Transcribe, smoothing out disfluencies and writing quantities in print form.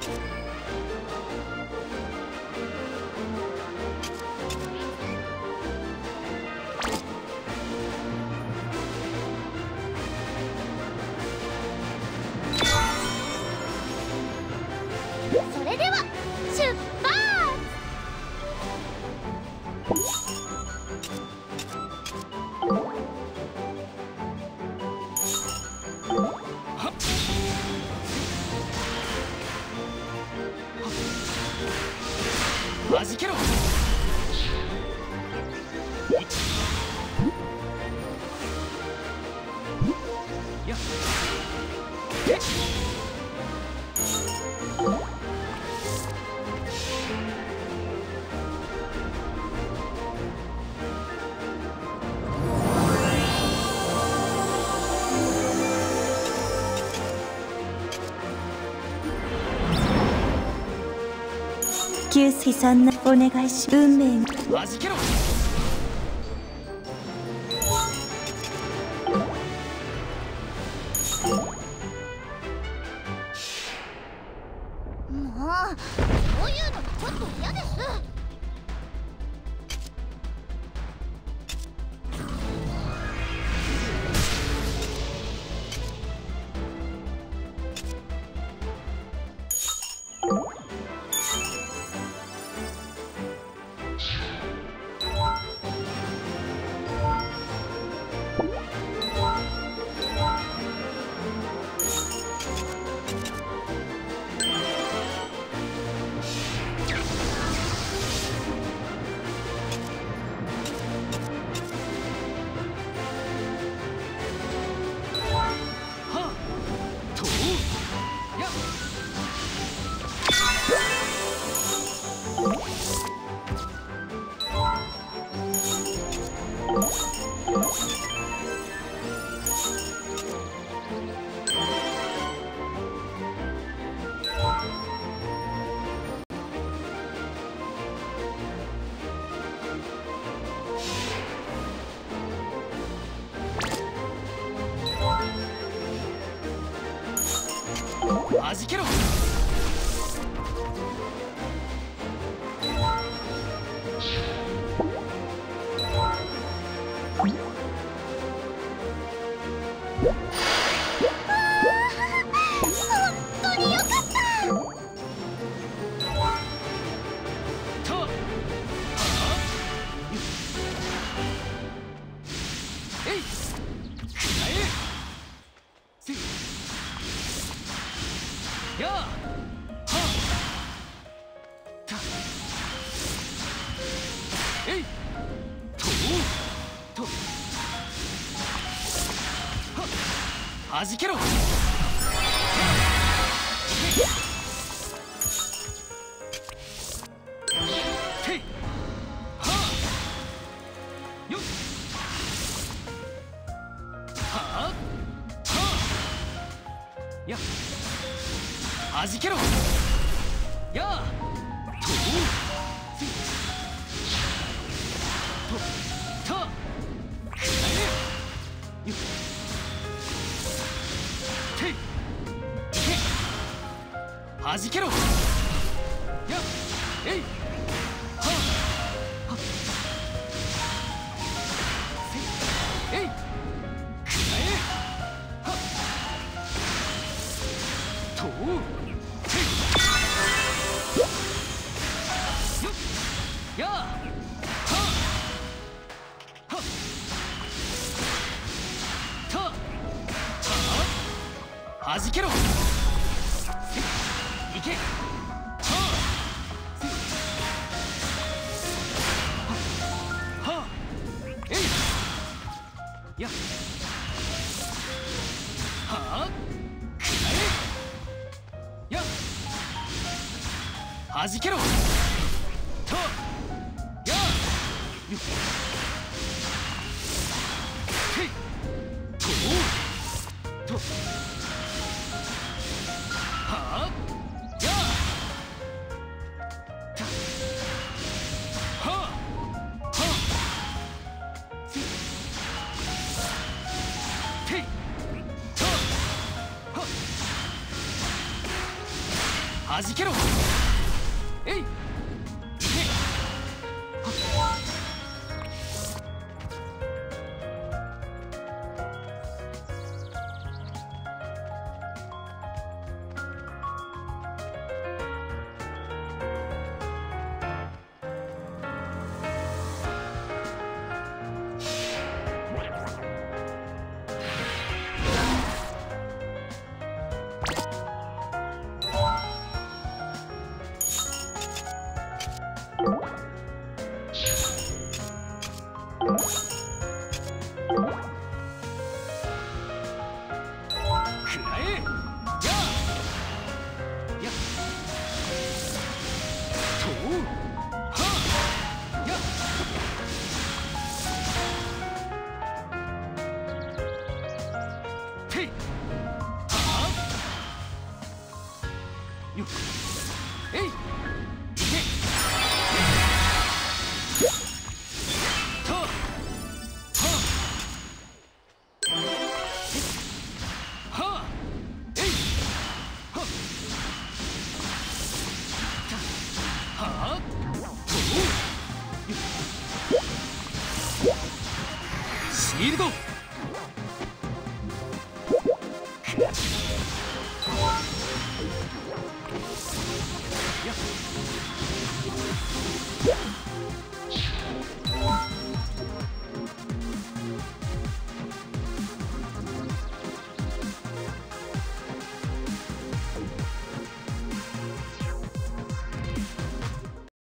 それでは出発。 はじけろ。やっ九水さんなお願いし運命はじけろ。 もうそういうのちょっと嫌です。 はじけろ。 本当によかった。 やあえいとはじけろ。ていはあよっはあはあやはじけろ。やあとたくらえよていけはじけろ。やえいははせいえいくらえはとやあははたはじけろ。いけはえいやはくらえやはじけろ。とやよていとはやたはていとは弾けろ。えい。シールド。